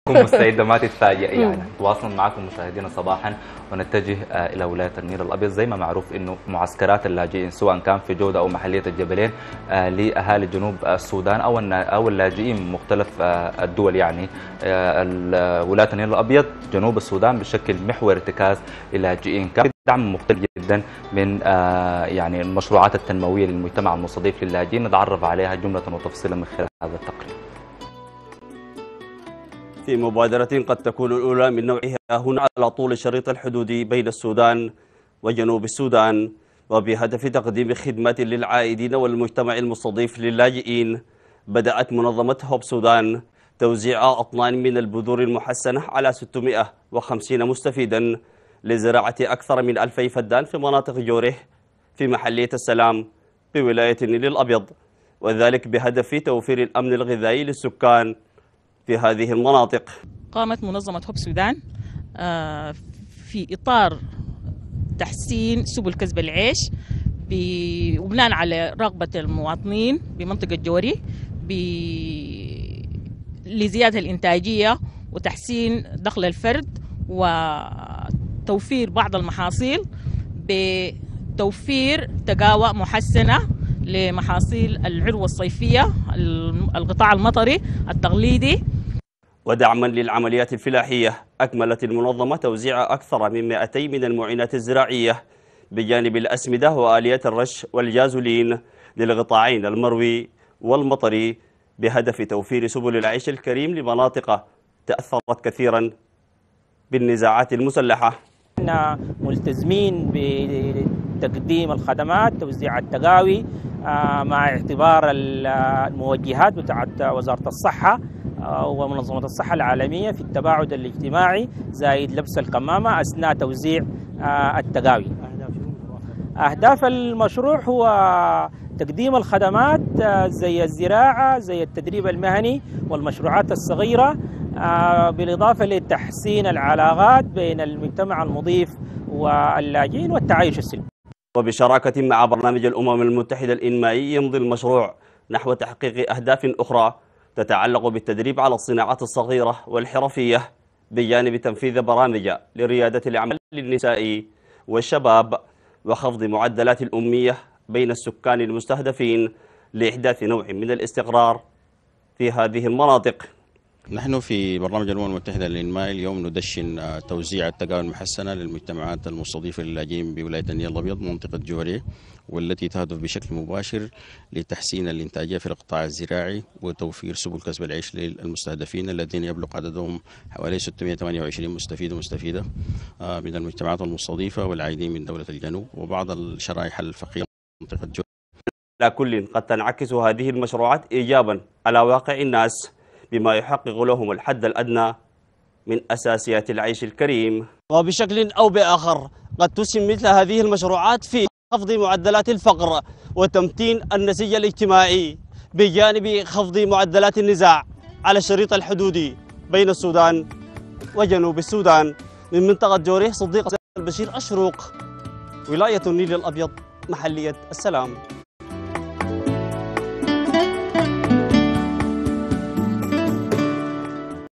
تكون مستعدة ما تتفاجئ يعني. تواصلنا معكم مشاهدينا صباحا ونتجه إلى ولاية النيل الأبيض. زي ما معروف إنه معسكرات اللاجئين سواء كان في جودة أو محلية الجبلين لأهالي جنوب السودان أو اللاجئين من مختلف الدول يعني. ولاية النيل الأبيض جنوب السودان بشكل محور ارتكاز اللاجئين، كان دعم مختلف جدا من يعني المشروعات التنموية للمجتمع المستضيف للاجئين. نتعرف عليها جملة وتفصيلا من خلال هذا التقرير. في مبادرة قد تكون الأولى من نوعها هنا على طول الشريط الحدودي بين السودان وجنوب السودان، وبهدف تقديم خدمات للعائدين والمجتمع المستضيف للاجئين، بدأت منظمة هوب سودان توزيع أطنان من البذور المحسنة على 650 مستفيدا لزراعة أكثر من 2000 فدان في مناطق جوره في محلية السلام بولاية النيل الأبيض، وذلك بهدف توفير الأمن الغذائي للسكان في هذه المناطق. قامت منظمة هوب سودان في إطار تحسين سبل كسب العيش وبناء على رغبة المواطنين بمنطقة جوري لزيادة الإنتاجية وتحسين دخل الفرد وتوفير بعض المحاصيل بتوفير تقاوى محسنة لمحاصيل العروة الصيفية القطاع المطري التقليدي. ودعما للعمليات الفلاحية أكملت المنظمة توزيع أكثر من 200 من المعينات الزراعية بجانب الأسمدة وآليات الرش والجازولين للقطاعين المروي والمطري بهدف توفير سبل العيش الكريم لمناطق تأثرت كثيرا بالنزاعات المسلحة. احنا ملتزمين بتقديم الخدمات، توزيع التقاوي مع اعتبار الموجهات بتاعت وزارة الصحة ومنظمة الصحة العالمية في التباعد الاجتماعي زائد لبس الكمامة أثناء توزيع التقاوي. أهداف المشروع هو تقديم الخدمات زي الزراعة، زي التدريب المهني والمشروعات الصغيرة، بالإضافة لتحسين العلاقات بين المجتمع المضيف واللاجئين والتعايش السلمي. وبشراكة مع برنامج الأمم المتحدة الإنمائي يمضي المشروع نحو تحقيق أهداف أخرى تتعلق بالتدريب على الصناعات الصغيرة والحرفية بجانب تنفيذ برامج لريادة الأعمال للنساء والشباب وخفض معدلات الأمية بين السكان المستهدفين لإحداث نوع من الاستقرار في هذه المناطق. نحن في برنامج الأمم المتحدة للإنماء اليوم ندشن توزيع التقاوى المحسنة للمجتمعات المستضيفة للاجئين بولاية النيل الأبيض منطقة جوري، والتي تهدف بشكل مباشر لتحسين الإنتاجية في القطاع الزراعي وتوفير سبل كسب العيش للمستهدفين الذين يبلغ عددهم حوالي 628 مستفيد ومستفيدة من المجتمعات المستضيفة والعائدين من دولة الجنوب وبعض الشرائح الفقيرة منطقة جوري. على كل قد تنعكس هذه المشروعات إيجابا على واقع الناس بما يحقق لهم الحد الأدنى من أساسيات العيش الكريم. وبشكل أو بآخر قد تسهم مثل هذه المشروعات في خفض معدلات الفقر وتمتين النسيج الاجتماعي بجانب خفض معدلات النزاع على الشريط الحدودي بين السودان وجنوب السودان. من منطقة جوريه صديق البشير، الشروق، ولاية النيل الأبيض، محلية السلام.